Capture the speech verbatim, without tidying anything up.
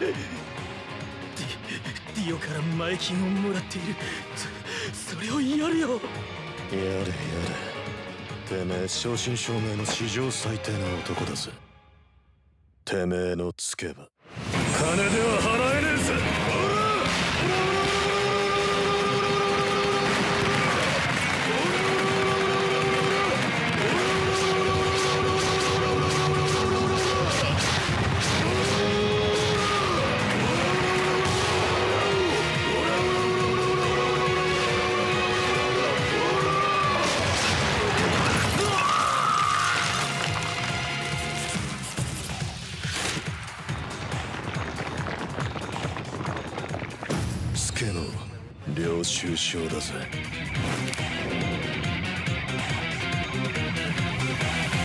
ディ、ディオから前金をもらっている。そ、それをやるよ。やれやれ。てめえ正真正銘の史上最低な男だぜ。てめえのつけば金では払えねえぜ。スケの領収書だぜ。